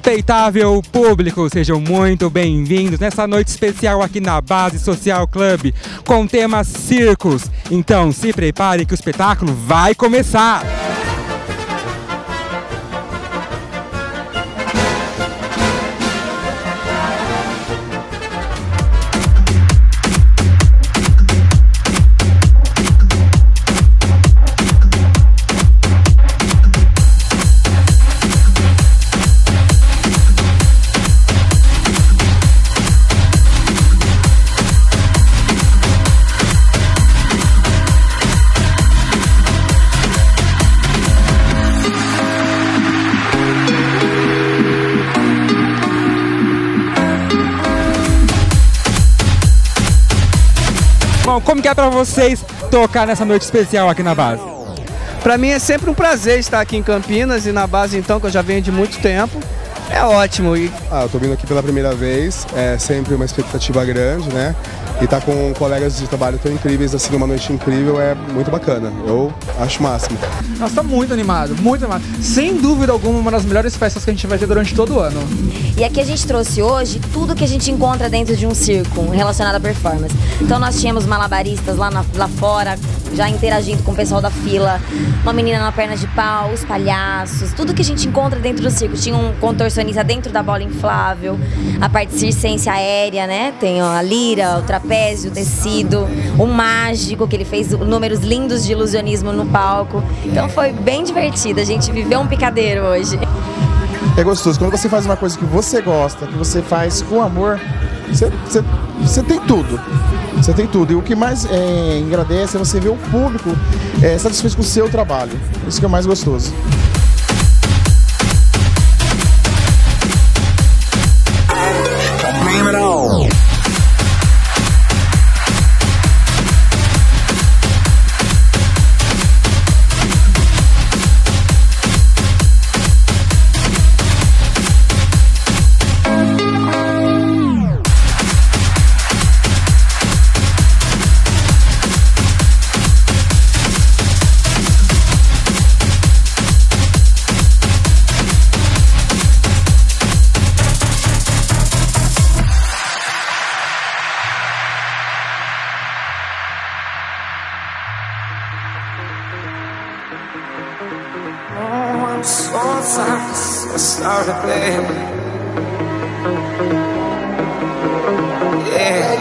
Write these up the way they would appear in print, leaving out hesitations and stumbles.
Respeitável público, sejam muito bem-vindos nessa noite especial aqui na Base Social Club com o tema circos. Então se prepare que o espetáculo vai começar! Bom, como que é pra vocês tocar nessa noite especial aqui na Base? Pra mim é sempre um prazer estar aqui em Campinas e na Base então, que eu já venho de muito tempo. É ótimo. Eu tô vindo aqui pela primeira vez, é sempre uma expectativa grande, né? E tá com colegas de trabalho tão incríveis, assim, numa noite incrível, é muito bacana. Eu acho o máximo. Nós estamos muito animados, muito animados. Sem dúvida alguma, uma das melhores festas que a gente vai ter durante todo o ano. E aqui a gente trouxe hoje tudo que a gente encontra dentro de um circo relacionado à performance. Então nós tínhamos malabaristas lá fora, já interagindo com o pessoal da fila, uma menina na perna de pau, os palhaços, tudo que a gente encontra dentro do circo. Tinha um contorcionista dentro da bola inflável, a parte de circense aérea, né? Tem a lira, o trapézio, o tecido, o mágico, que ele fez números lindos de ilusionismo no palco. Então foi bem divertido, a gente viveu um picadeiro hoje. É gostoso, quando você faz uma coisa que você gosta, que você faz com amor, você tem tudo. Você tem tudo. E o que mais agradece é você ver o público satisfeito com o seu trabalho. Isso que é o mais gostoso. I'm so sorry, baby. Yeah.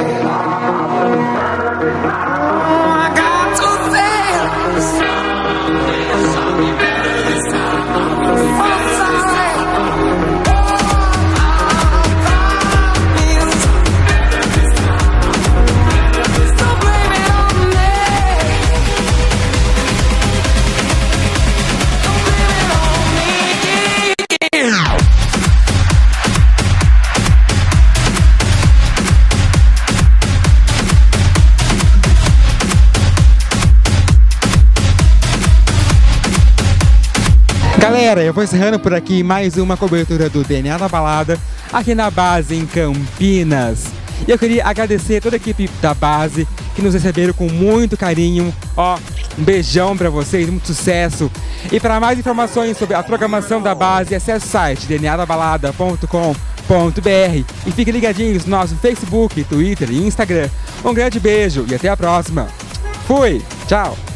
I got to say, Galera, eu vou encerrando por aqui mais uma cobertura do DNA da Balada aqui na Base em Campinas. E eu queria agradecer toda a equipe da Base que nos receberam com muito carinho. Ó, um beijão pra vocês, muito sucesso. E para mais informações sobre a programação da Base, acesse o site dnadabalada.com.br e fiquem ligadinhos no nosso Facebook, Twitter e Instagram. Um grande beijo e até a próxima. Fui, tchau!